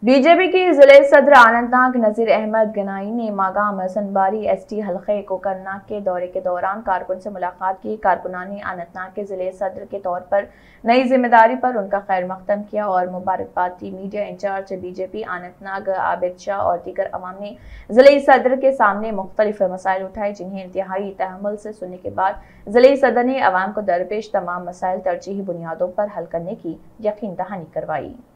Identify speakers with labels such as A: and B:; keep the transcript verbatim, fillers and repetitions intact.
A: BJP की जिले सदर अनंतनाग नजीर अहमद गनाई ने मागाम सनबारी एस टी हल्के को करनाक के दौरे के दौरान कारकुन से मुलाकात की। कारकुनानी अनंतनाग के जिले सदर के तौर पर नई जिम्मेदारी पर उनका खैर मकदम किया और मुबारकबाद दी। Media incharge BJP Anantnag Abid Shah और दीगर अवाम ने जिले सदर के सामने मुख्तलिफ मसाइल उठाए, जिन्हें इंतहाई तहम्मुल से सुनने के बाद जिले सदर ने अवाम को दरपेश तमाम मसाइल तरजीही बुनियादों पर हल करने की यकीन दहानी करवाई।